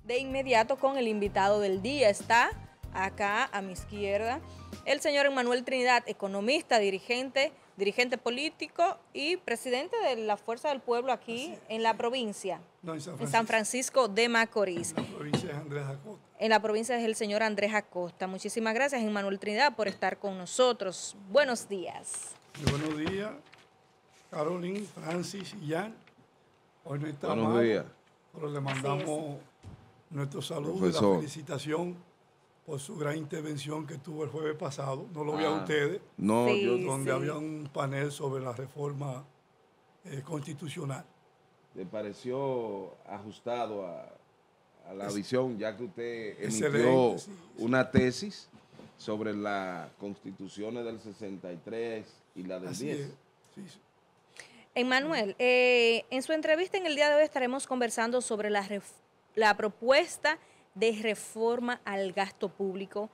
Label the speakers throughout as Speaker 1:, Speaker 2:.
Speaker 1: de inmediato con el invitado del día. Está acá a mi izquierda el señor Emmanuel Trinidad, economista, dirigente político y presidente de la Fuerza del Pueblo aquí en la provincia,
Speaker 2: No,
Speaker 1: en San Francisco de Macorís.
Speaker 2: En la provincia es Andrés Acosta.
Speaker 1: En la provincia es el señor Andrés Acosta. Muchísimas gracias, Emmanuel Trinidad, por estar con nosotros. Buenos días.
Speaker 2: Muy buenos días, Carolyn, Francis y Jan. Hoy no está
Speaker 3: Buenos
Speaker 2: mal,
Speaker 3: días.
Speaker 2: pero le mandamos nuestro saludo
Speaker 3: Profesor.
Speaker 2: y la felicitación por su gran intervención que tuvo el jueves pasado. No lo vi a ustedes,
Speaker 3: No,
Speaker 1: Sí.
Speaker 3: yo
Speaker 2: donde había un panel sobre la reforma constitucional.
Speaker 3: le pareció ajustado a la visión, ya que usted emitió
Speaker 2: Excelente, sí.
Speaker 3: una tesis sobre las constituciones del 63 y la del
Speaker 2: Así
Speaker 3: 10.
Speaker 2: es. Sí, sí.
Speaker 1: Emmanuel, en su entrevista en el día de hoy estaremos conversando sobre la propuesta de reforma al gasto público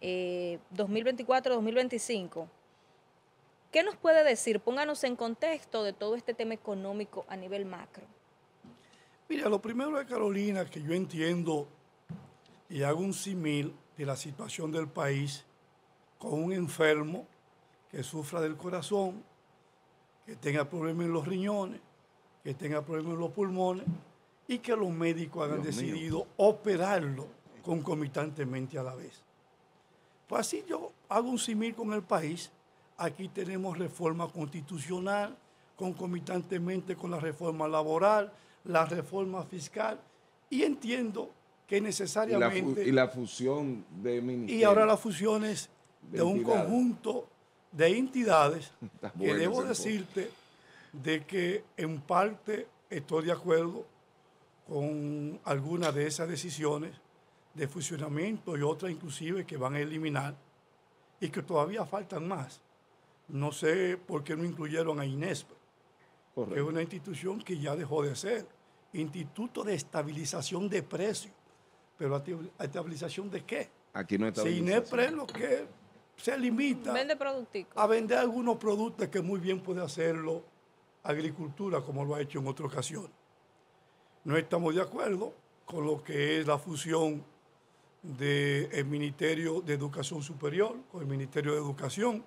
Speaker 1: 2024-2025. ¿Qué nos puede decir? Pónganos en contexto de todo este tema económico a nivel macro.
Speaker 2: Mira, lo primero de Carolina, que yo entiendo y hago un símil de la situación del país con un enfermo que sufra del corazón, que tenga problemas en los riñones, que tenga problemas en los pulmones y que los médicos hayan
Speaker 3: Dios mío.
Speaker 2: decidido operarlo concomitantemente a la vez. Pues así yo hago un símil con el país. Aquí tenemos reforma constitucional, concomitantemente con la reforma laboral, la reforma fiscal, y entiendo que necesariamente...
Speaker 3: Y la fusión de ministerios.
Speaker 2: Y ahora las fusiones de un
Speaker 3: entidades.
Speaker 2: conjunto de entidades
Speaker 3: Está
Speaker 2: que
Speaker 3: bueno
Speaker 2: debo
Speaker 3: ese
Speaker 2: decirte de que en parte estoy de acuerdo con algunas de esas decisiones de fusionamiento y otras inclusive que van a eliminar y que todavía faltan más. No sé por qué no incluyeron a INESPRE, que es
Speaker 3: Correcto.
Speaker 2: una institución que ya dejó de ser Instituto de Estabilización de Precios. ¿Pero estabilización de qué?
Speaker 3: Aquí no está
Speaker 2: Si INESPRE es lo que se limita
Speaker 1: Vende productico.
Speaker 2: a vender algunos productos que muy bien puede hacerlo agricultura, como lo ha hecho en otra ocasión. No estamos de acuerdo con lo que es la fusión del Ministerio de Educación Superior con el Ministerio de Educación.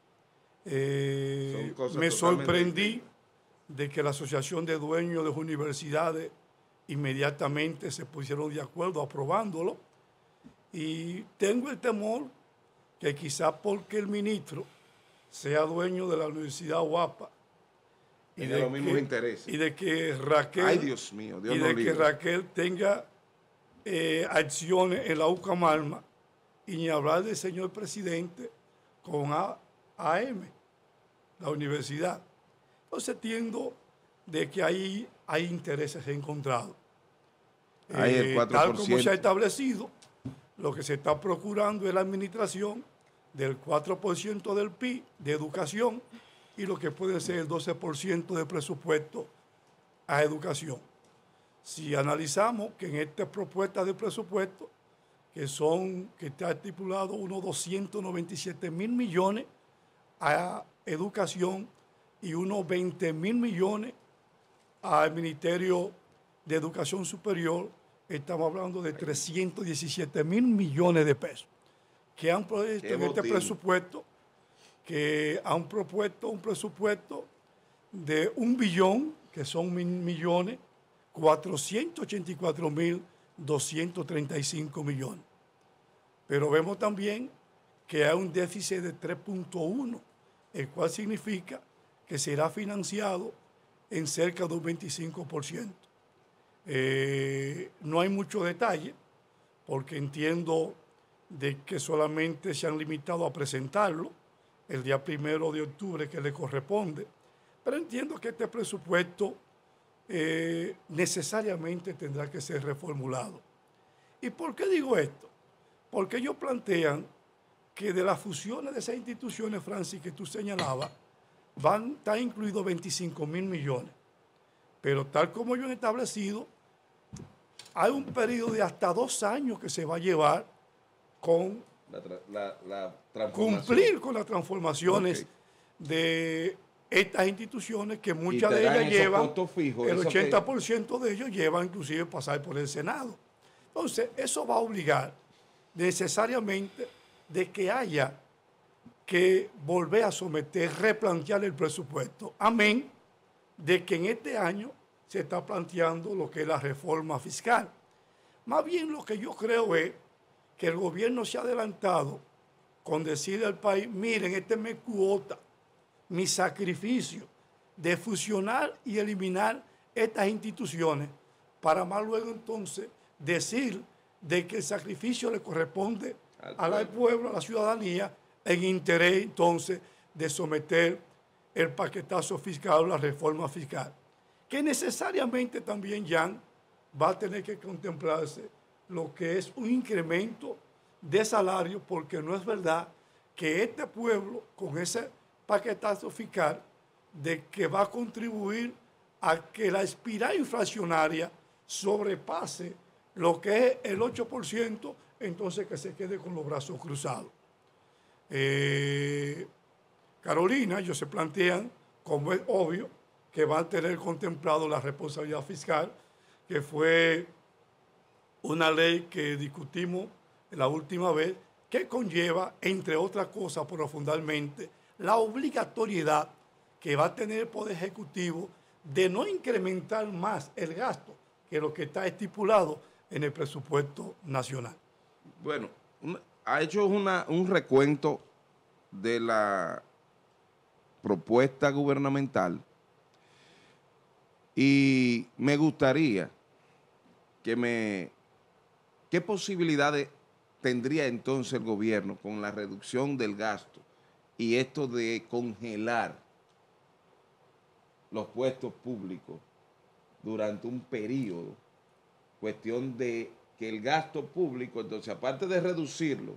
Speaker 3: Son cosas
Speaker 2: Me
Speaker 3: totalmente
Speaker 2: sorprendí
Speaker 3: distintas.
Speaker 2: de que la Asociación de Dueños de Universidades inmediatamente se pusieron de acuerdo aprobándolo, y tengo el temor que quizás porque el ministro sea dueño de la Universidad UAPA
Speaker 3: Tenga los mismos intereses.
Speaker 2: y de que Raquel,
Speaker 3: Ay, Dios mío, Dios
Speaker 2: y
Speaker 3: nos
Speaker 2: de que
Speaker 3: libre.
Speaker 2: Raquel tenga acciones en la UCAMALMA, y ni hablar del señor presidente con AM, la universidad. Entonces entiendo de que ahí hay intereses encontrados.
Speaker 3: Hay el 4%.
Speaker 2: Tal como se ha establecido, lo que se está procurando es la administración del 4% del PIB de educación y lo que puede ser el 12% de presupuesto a educación. Si analizamos que en esta propuesta de presupuesto, que está estipulado unos 297.000 millones a educación y unos 20.000 millones al Ministerio de Educación Superior, estamos hablando de 317.000 millones de pesos que han propuesto
Speaker 3: Qué
Speaker 2: en este
Speaker 3: botín.
Speaker 2: presupuesto, que han propuesto un presupuesto de 1 billón, que son millones, 484.235 millones. Pero vemos también que hay un déficit de 3.1, el cual significa que será financiado en cerca de un 25%. No hay mucho detalle, porque entiendo de que solamente se han limitado a presentarlo el día 1 de octubre que le corresponde, pero entiendo que este presupuesto necesariamente tendrá que ser reformulado. ¿Y por qué digo esto? Porque ellos plantean que de las fusiones de esas instituciones, Francis, que tú señalabas, están incluidos 25.000 millones. Pero tal como ellos han establecido, hay un periodo de hasta 2 años que se va a llevar con
Speaker 3: La transformación.
Speaker 2: cumplir con las transformaciones
Speaker 3: Ok.
Speaker 2: de estas instituciones, que muchas
Speaker 3: te
Speaker 2: de
Speaker 3: dan
Speaker 2: ellas
Speaker 3: esos
Speaker 2: llevan,
Speaker 3: costos fijos,
Speaker 2: el
Speaker 3: eso que-
Speaker 2: 80% de ellos llevan inclusive pasar por el Senado. Entonces, eso va a obligar necesariamente de que haya que volver a someter, replantear el presupuesto. Amén de que en este año se está planteando lo que es la reforma fiscal. Más bien lo que yo creo es que el gobierno se ha adelantado con decirle al país, miren, esta es mi cuota, mi sacrificio de fusionar y eliminar estas instituciones, para más luego entonces decir de que el sacrificio le corresponde al pueblo, a la ciudadanía, en interés entonces de someter el paquetazo fiscal, la reforma fiscal, que necesariamente también, Jan, va a tener que contemplarse lo que es un incremento de salario, porque no es verdad que este pueblo, con ese paquetazo fiscal, de que va a contribuir a que la espiral inflacionaria sobrepase lo que es el 8%, entonces que se quede con los brazos cruzados. Carolina, ellos se plantean, como es obvio, que van a tener contemplado la responsabilidad fiscal, que fue una ley que discutimos la última vez, que conlleva, entre otras cosas, profundamente, la obligatoriedad que va a tener el Poder Ejecutivo de no incrementar más el gasto que lo que está estipulado en el presupuesto nacional.
Speaker 3: Bueno, ha hecho un recuento de la propuesta gubernamental y me gustaría ¿qué posibilidades tendría entonces el gobierno con la reducción del gasto y esto de congelar los puestos públicos durante un periodo? Cuestión de que el gasto público, entonces, aparte de reducirlo,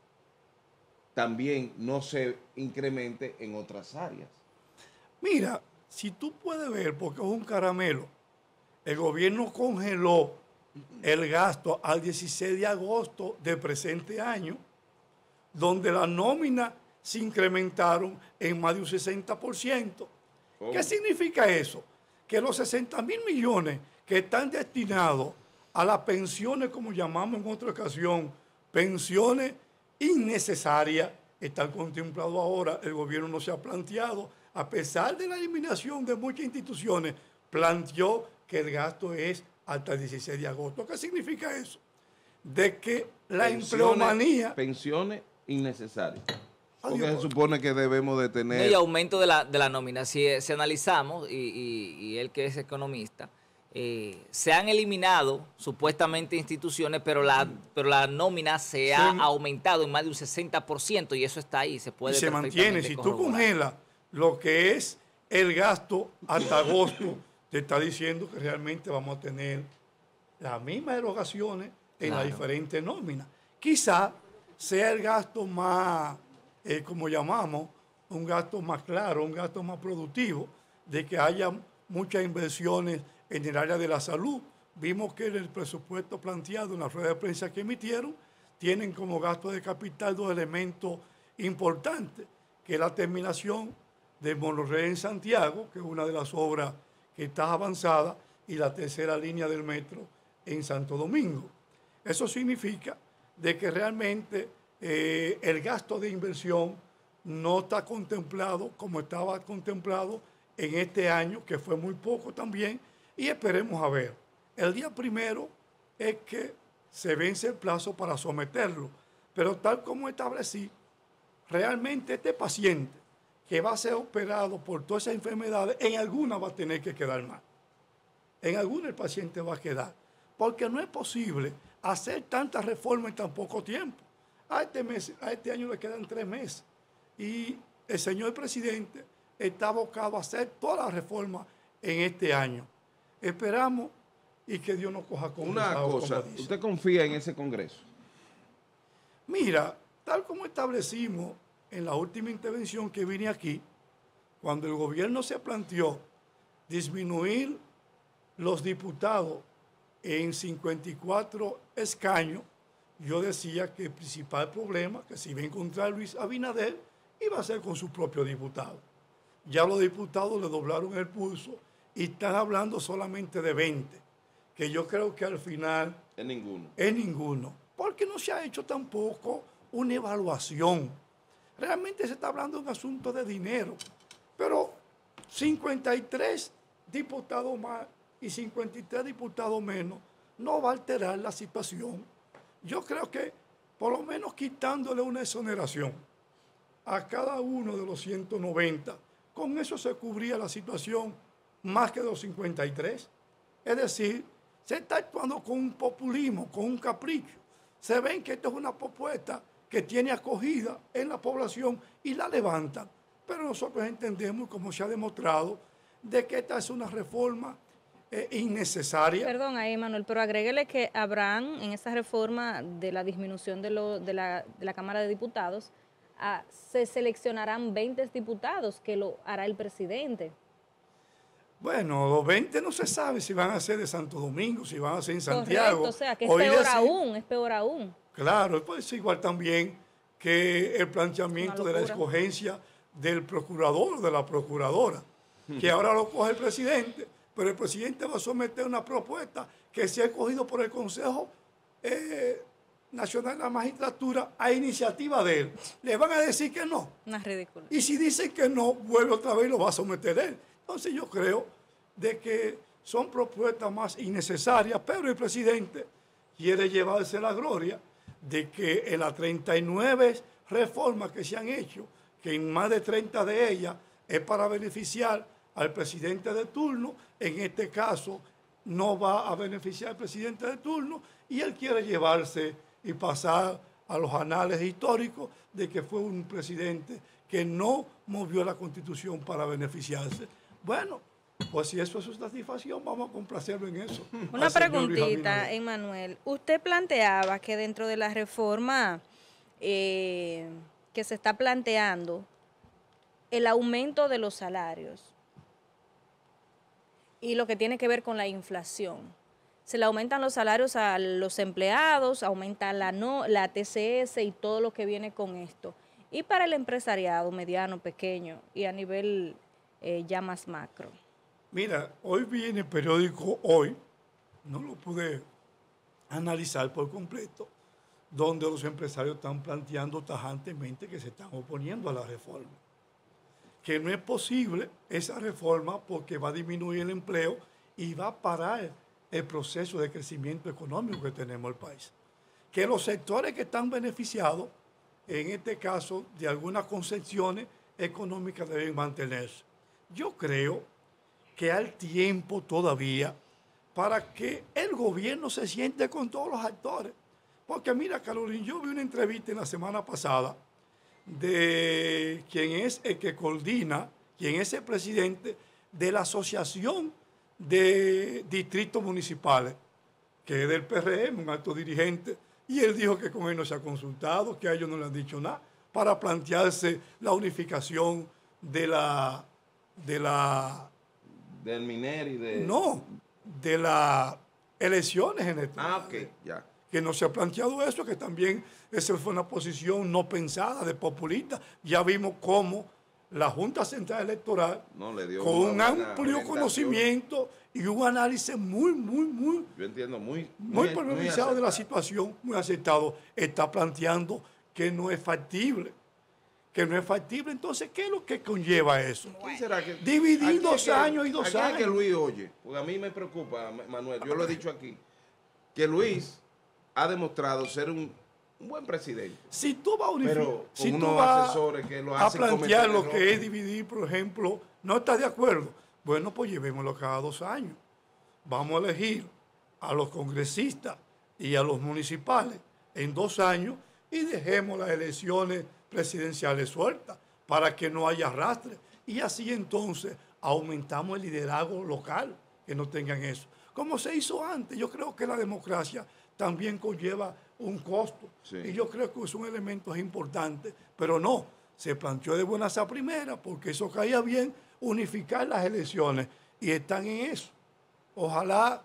Speaker 3: también no se incremente en otras áreas.
Speaker 2: Mira, si tú puedes ver, porque es un caramelo, el gobierno congeló el gasto al 16 de agosto del presente año, donde las nóminas se incrementaron en más de un 60%.
Speaker 3: ¿Cómo?
Speaker 2: ¿Qué significa eso? Que los 60.000 millones que están destinados a las pensiones, como llamamos en otra ocasión, pensiones innecesarias, están contemplados ahora. El gobierno no se ha planteado, a pesar de la eliminación de muchas instituciones, planteó que el gasto es hasta el 16 de agosto. ¿Qué significa eso? De que la empleomanía...
Speaker 3: Pensiones innecesarias. Porque
Speaker 2: Adiós.
Speaker 3: se supone que debemos de tener...
Speaker 4: No, y aumento de la nómina. Si analizamos, y él que es economista, se han eliminado supuestamente instituciones, pero la nómina se ha aumentado en más de un 60% y eso está ahí, se puede
Speaker 2: y se mantiene. Si tú congelas lo que es el gasto hasta agosto, te está diciendo que realmente vamos a tener las mismas erogaciones en las diferentes nóminas. Quizá sea el gasto más, como llamamos, un gasto más claro, un gasto más productivo, de que haya muchas inversiones en el área de la salud. Vimos que en el presupuesto planteado en la rueda de prensa que emitieron, tienen como gasto de capital dos elementos importantes, que es la terminación del monorriel en Santiago, que es una de las obras que está avanzada, y la tercera línea del metro en Santo Domingo. Eso significa de que realmente el gasto de inversión no está contemplado como estaba contemplado en este año, que fue muy poco también, y esperemos a ver. El día primero es que se vence el plazo para someterlo, pero tal como establecí, realmente este paciente que va a ser operado por todas esas enfermedades, en alguna va a tener que quedar mal. En alguna el paciente va a quedar, porque no es posible hacer tantas reformas en tan poco tiempo. A este año le quedan 3 meses y el señor presidente está abocado a hacer todas las reformas en este año. Esperamos y que Dios nos coja con
Speaker 3: una cosa. ¿Usted confía en ese Congreso?
Speaker 2: Mira, tal como establecimos en la última intervención que vine aquí, cuando el gobierno se planteó disminuir los diputados en 54 escaños, yo decía que el principal problema que se iba a encontrar Luis Abinader iba a ser con sus propios diputados. Ya los diputados le doblaron el pulso y están hablando solamente de 20, que yo creo que al final
Speaker 3: Es ninguno.
Speaker 2: es ninguno, porque no se ha hecho tampoco una evaluación. Realmente se está hablando de un asunto de dinero, pero 53 diputados más y 53 diputados menos no va a alterar la situación. Yo creo que por lo menos quitándole una exoneración a cada uno de los 190, con eso se cubría la situación más que de los 53. Es decir, se está actuando con un populismo, con un capricho. Se ven que esto es una propuesta que tiene acogida en la población y la levantan. Pero nosotros entendemos, como se ha demostrado, de que esta es una reforma innecesaria.
Speaker 1: Perdón ahí, Manuel, pero agréguele que habrán en esa reforma de la disminución de la Cámara de Diputados, se seleccionarán 20 diputados que lo hará el presidente.
Speaker 2: Bueno, los 20 no se sabe si van a ser de Santo Domingo, si van a ser en Santiago.
Speaker 1: Correcto, o sea, que es
Speaker 2: Hoy
Speaker 1: peor
Speaker 2: decir-
Speaker 1: aún, es peor aún.
Speaker 2: Claro, pues igual también que el planteamiento
Speaker 1: Una
Speaker 2: de la
Speaker 1: locura.
Speaker 2: escogencia del procurador o de la procuradora, que ahora lo coge el presidente, pero el presidente va a someter una propuesta que se ha escogido por el Consejo Nacional de la Magistratura a iniciativa de él. Le van a decir que no.
Speaker 1: Una ridícula.
Speaker 2: Y si dicen que no, vuelve otra vez y lo va a someter él. Entonces yo creo de que son propuestas más innecesarias, pero el presidente quiere llevarse la gloria de que en las 39 reformas que se han hecho, que en más de 30 de ellas es para beneficiar al presidente de turno, en este caso no va a beneficiar al presidente de turno y él quiere llevarse y pasar a los anales históricos de que fue un presidente que no movió la Constitución para beneficiarse. Bueno, pues si eso es su satisfacción, vamos a complacerlo en eso.
Speaker 1: Una
Speaker 2: al señor Luis
Speaker 1: preguntita,
Speaker 2: Abinader.
Speaker 1: Emmanuel. Usted planteaba que dentro de la reforma que se está planteando, el aumento de los salarios y lo que tiene que ver con la inflación. Se le aumentan los salarios a los empleados, aumenta la TCS y todo lo que viene con esto. Y para el empresariado mediano, pequeño y a nivel ya más macro.
Speaker 2: Mira, hoy vi en el periódico Hoy, no lo pude analizar por completo, donde los empresarios están planteando tajantemente que se están oponiendo a la reforma. Que no es posible esa reforma porque va a disminuir el empleo y va a parar el proceso de crecimiento económico que tenemos en el país. Que los sectores que están beneficiados, en este caso de algunas concesiones económicas, deben mantenerse. Yo creo que hay tiempo todavía para que el gobierno se siente con todos los actores. Porque mira, Carolina, yo vi una entrevista en la semana pasada de quien es el que coordina, quien es el presidente de la Asociación de Distritos Municipales, que es del PRM, un alto dirigente, y él dijo que con él no se ha consultado, que a ellos no le han dicho nada, para plantearse la unificación del
Speaker 3: Mineri de...
Speaker 2: No, de las elecciones en el
Speaker 3: ok, ya.
Speaker 2: que no se ha planteado eso, que también esa fue una posición no pensada de populista. Ya vimos cómo la Junta Central Electoral,
Speaker 3: No le dio
Speaker 2: con
Speaker 3: una
Speaker 2: un
Speaker 3: buena
Speaker 2: amplio
Speaker 3: orientación.
Speaker 2: conocimiento y un análisis muy
Speaker 3: Yo entiendo muy
Speaker 2: pormenorizado de la
Speaker 3: acertado.
Speaker 2: situación, muy aceptado, está planteando que no es factible. Que no es factible. Entonces, ¿qué es lo que conlleva eso?
Speaker 3: ¿Quién será que,
Speaker 2: Dividir
Speaker 3: aquí
Speaker 2: 2
Speaker 3: es que-
Speaker 2: años y 2
Speaker 3: aquí es que
Speaker 2: años.
Speaker 3: Luis oye, porque a mí me preocupa, Manuel, yo lo he dicho aquí, que Luis ha demostrado ser un buen presidente.
Speaker 2: Si tú vas a
Speaker 3: Pero
Speaker 2: unificar,
Speaker 3: con
Speaker 2: si tú
Speaker 3: unos
Speaker 2: vas
Speaker 3: asesores que lo
Speaker 2: a
Speaker 3: hacen
Speaker 2: plantear
Speaker 3: cometer
Speaker 2: lo que
Speaker 3: errores.
Speaker 2: es dividir, por ejemplo, no estás de acuerdo, bueno, pues llevémoslo cada 2 años. Vamos a elegir a los congresistas y a los municipales en 2 años y dejemos las elecciones presidenciales sueltas para que no haya arrastre. Y así entonces aumentamos el liderazgo local, que no tengan eso. Como se hizo antes, yo creo que la democracia también conlleva un costo.
Speaker 3: Sí.
Speaker 2: Y yo creo que son elementos importantes, pero no, se planteó de buenas a primeras porque eso caía bien, unificar las elecciones y están en eso. Ojalá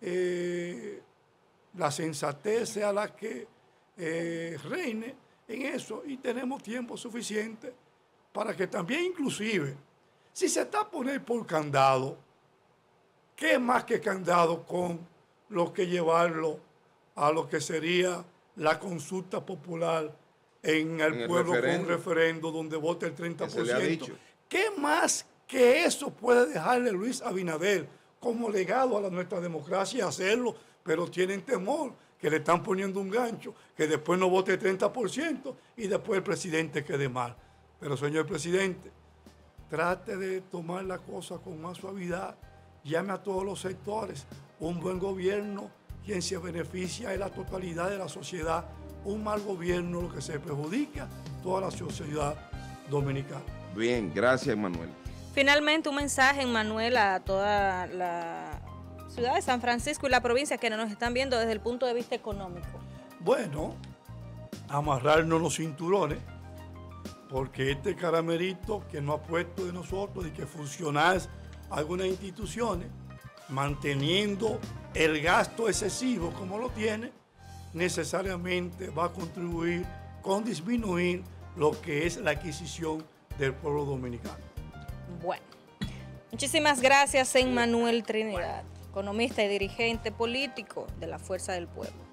Speaker 2: la sensatez sea la que reine en eso y tenemos tiempo suficiente para que también inclusive, si se está a poner por candado, ¿qué más que candado con lo que llevarlo a lo que sería la consulta popular en el pueblo con un referendo donde vote el 30%. ¿Qué más que eso puede dejarle Luis Abinader como legado a nuestra democracia hacerlo? Pero tienen temor, que le están poniendo un gancho, que después no vote el 30% y después el presidente quede mal. Pero señor presidente, trate de tomar la cosa con más suavidad, llame a todos los sectores. Un buen gobierno, quien se beneficia de la totalidad de la sociedad. Un mal gobierno, lo que se perjudica toda la sociedad dominicana.
Speaker 3: Bien, gracias, Manuel.
Speaker 1: Finalmente, un mensaje, Manuel, a toda la ciudad de San Francisco y la provincia que nos están viendo desde el punto de vista económico.
Speaker 2: Bueno, amarrarnos los cinturones, porque este caramelito que no ha puesto de nosotros y que funcionar algunas instituciones, manteniendo el gasto excesivo como lo tiene, necesariamente va a contribuir con disminuir lo que es la adquisición del pueblo dominicano.
Speaker 1: Bueno, muchísimas gracias, Emmanuel Trinidad, economista y dirigente político de la Fuerza del Pueblo.